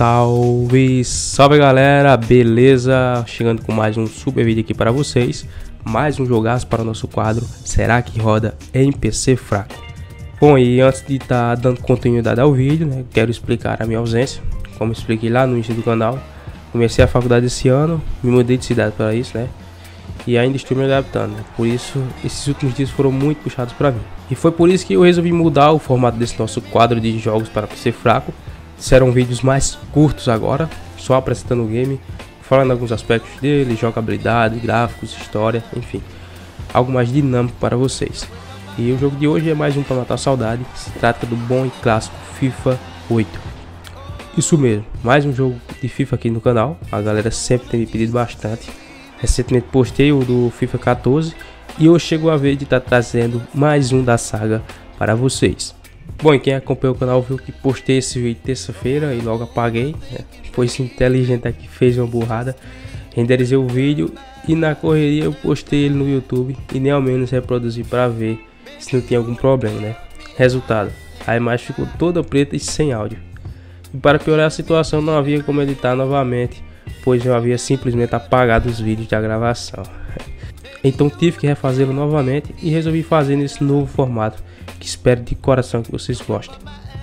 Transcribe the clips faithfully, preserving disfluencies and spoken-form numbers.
Salve, salve galera, beleza? Chegando com mais um super vídeo aqui para vocês. Mais um jogaço para o nosso quadro Será que roda em P C fraco? Bom, e antes de estar tá dando continuidade ao vídeo, né, quero explicar a minha ausência. Como expliquei lá no início do canal, comecei a faculdade esse ano, me mudei de cidade para isso, né? E ainda estou me adaptando, né? Por isso esses últimos dias foram muito puxados para mim. E foi por isso que eu resolvi mudar o formato desse nosso quadro de jogos para P C fraco. Serão vídeos mais curtos agora, só apresentando o game, falando alguns aspectos dele, jogabilidade, gráficos, história, enfim, algo mais dinâmico para vocês. E o jogo de hoje é mais um para matar a saudade, se trata do bom e clássico FIFA oito. Isso mesmo, mais um jogo de FIFA aqui no canal, a galera sempre tem me pedido bastante. Recentemente postei o do FIFA quatorze e hoje chegou a vez de estar tá trazendo mais um da saga para vocês. Bom, e quem acompanhou o canal viu que postei esse vídeo terça-feira e logo apaguei, né? Pois inteligente aqui fez uma burrada, renderizei o vídeo e na correria eu postei ele no YouTube e nem ao menos reproduzi para ver se não tinha algum problema, né? Resultado, a imagem ficou toda preta e sem áudio. E para piorar a situação não havia como editar novamente, pois eu havia simplesmente apagado os vídeos da gravação. Então tive que refazê-lo novamente e resolvi fazer nesse novo formato, que espero de coração que vocês gostem.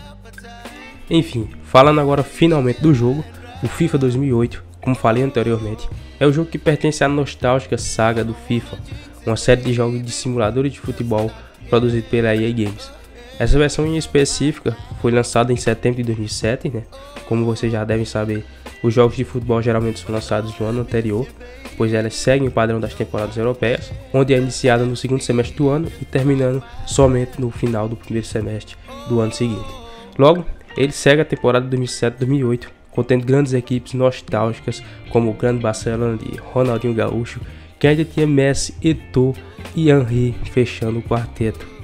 Enfim, falando agora finalmente do jogo, o FIFA dois mil e oito, como falei anteriormente, é o jogo que pertence à nostálgica saga do FIFA, uma série de jogos de simuladores de futebol produzido pela E A Games. Essa versão em específica foi lançada em setembro de dois mil e sete, né? Como vocês já devem saber, os jogos de futebol geralmente são lançados no ano anterior, pois elas seguem o padrão das temporadas europeias, onde é iniciada no segundo semestre do ano e terminando somente no final do primeiro semestre do ano seguinte. Logo, ele segue a temporada dois mil e sete dois mil e oito, contendo grandes equipes nostálgicas como o grande Barcelona de Ronaldinho Gaúcho, que ainda tinha Messi, Eto'o e Henry fechando o quarteto.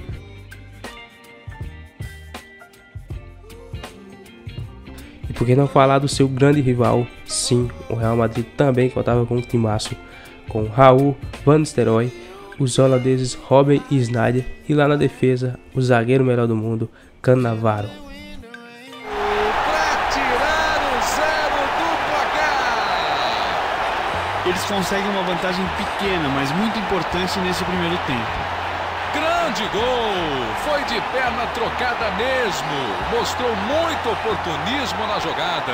E por que não falar do seu grande rival? Sim, o Real Madrid também contava com um timaço, com Raul, Van Nistelrooy, os holandeses Robben e Sneijder e lá na defesa, o zagueiro melhor do mundo, Cannavaro. Para tirar o zero do placar. Eles conseguem uma vantagem pequena, mas muito importante nesse primeiro tempo. Grande gol! Foi de perna trocada mesmo. Mostrou muito oportunismo na jogada.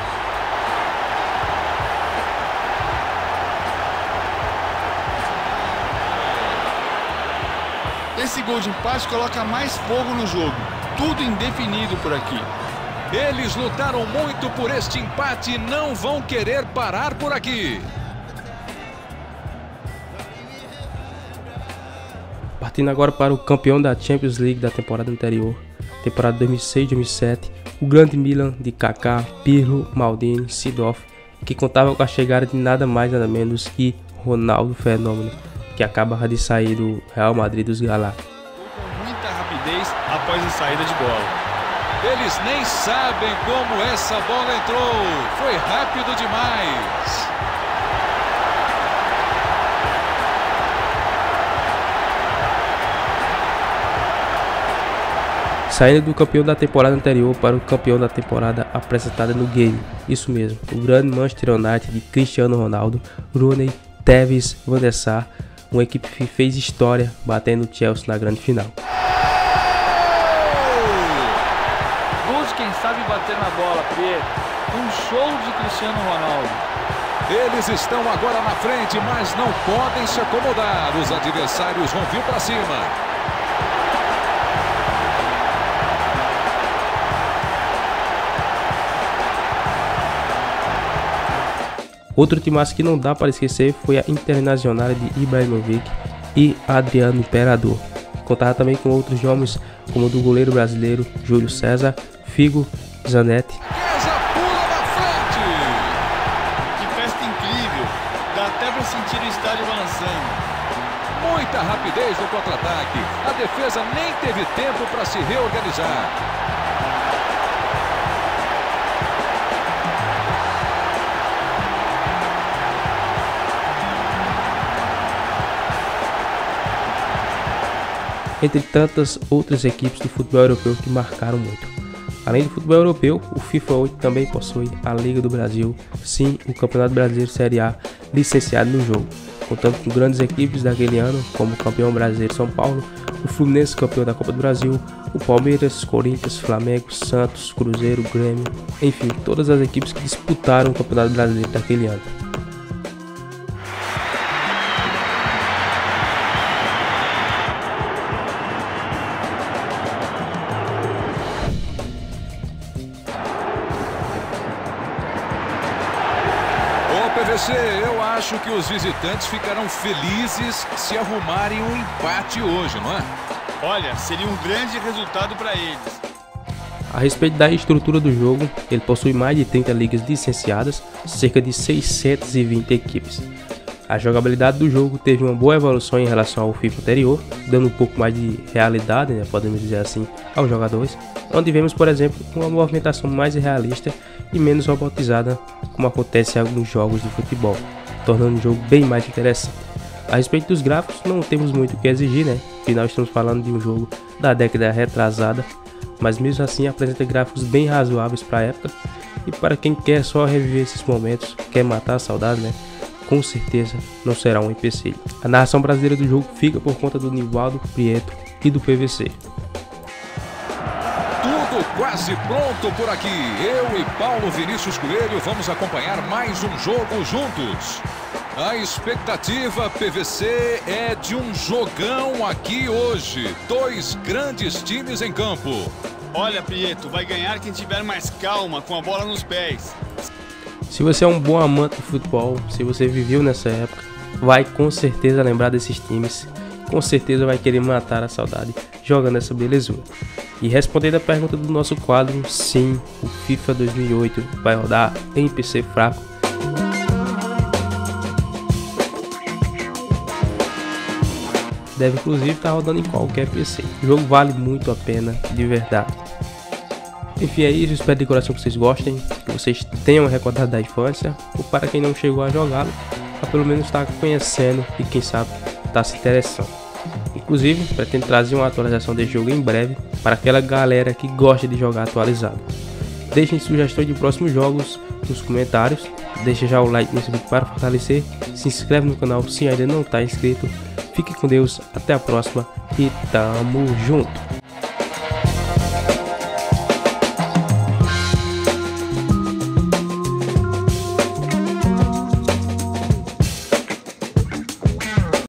Esse gol de empate coloca mais fogo no jogo. Tudo indefinido por aqui. Eles lutaram muito por este empate e não vão querer parar por aqui. Partindo agora para o campeão da Champions League da temporada anterior, temporada dois mil e seis dois mil e sete, o grande Milan de Kaká, Pirlo, Maldini, Seedorf, que contava com a chegada de nada mais nada menos que Ronaldo Fenômeno, que acaba de sair do Real Madrid dos Galácticos. Com muita rapidez após a saída de bola. Eles nem sabem como essa bola entrou, foi rápido demais. Saindo do campeão da temporada anterior para o campeão da temporada apresentada no game, isso mesmo, o grande Manchester United de Cristiano Ronaldo, Rooney, Tevez, Van der Sar, uma equipe que fez história batendo o Chelsea na grande final. Gol de quem sabe bater na bola, Pierre. Um show de Cristiano Ronaldo. Eles estão agora na frente, mas não podem se acomodar. Os adversários vão vir para cima. Outro timaço que não dá para esquecer foi a Internacional de Ibrahimovic e Adriano Imperador. Contava também com outros nomes como o do goleiro brasileiro Júlio César, Figo, Zanetti. César pula na frente! Que festa incrível! Dá até para sentir o estádio balançando. Muita rapidez no contra-ataque. A defesa nem teve tempo para se reorganizar. entre tantas outras equipes do futebol europeu que marcaram muito. Além do futebol europeu, o FIFA oito também possui a Liga do Brasil, sim, o Campeonato Brasileiro Série A licenciado no jogo, contando com grandes equipes daquele ano, como o campeão brasileiro São Paulo, o Fluminense campeão da Copa do Brasil, o Palmeiras, Corinthians, Flamengo, Santos, Cruzeiro, Grêmio, enfim, todas as equipes que disputaram o Campeonato Brasileiro daquele ano. P V C, eu acho que os visitantes ficarão felizes se arrumarem um empate hoje, não é? Olha, seria um grande resultado para eles. A respeito da estrutura do jogo, ele possui mais de trinta ligas licenciadas, cerca de seiscentas e vinte equipes. A jogabilidade do jogo teve uma boa evolução em relação ao FIFA anterior, dando um pouco mais de realidade, né, podemos dizer assim, aos jogadores, onde vemos, por exemplo, uma movimentação mais realista e menos robotizada, como acontece em alguns jogos de futebol, tornando o jogo bem mais interessante. A respeito dos gráficos, não temos muito o que exigir, né? Afinal, estamos falando de um jogo da década retrasada, mas mesmo assim apresenta gráficos bem razoáveis para a época, e para quem quer só reviver esses momentos, quer matar a saudade, né? Com certeza não será um empecilho. A narração brasileira do jogo fica por conta do Nivaldo Prieto e do P V C. Tudo quase pronto por aqui. Eu e Paulo Vinícius Coelho vamos acompanhar mais um jogo juntos. A expectativa, P V C, é de um jogão aqui hoje. Dois grandes times em campo. Olha, Prieto, vai ganhar quem tiver mais calma com a bola nos pés. Se você é um bom amante de futebol, se você viveu nessa época, vai com certeza lembrar desses times, com certeza vai querer matar a saudade jogando essa belezura. E respondendo a pergunta do nosso quadro, sim, o FIFA dois mil e oito vai rodar em P C fraco. Deve inclusive estar rodando em qualquer P C. O jogo vale muito a pena, de verdade. Enfim, é isso, espero de coração que vocês gostem, que vocês tenham recordado da infância, ou para quem não chegou a jogá-lo, para pelo menos estar conhecendo e quem sabe estar se interessando. Inclusive, pretendo trazer uma atualização desse jogo em breve, para aquela galera que gosta de jogar atualizado. Deixem sugestões de próximos jogos nos comentários, deixa já o like nesse vídeo para fortalecer, se inscreve no canal se ainda não está inscrito, fique com Deus, até a próxima e tamo junto!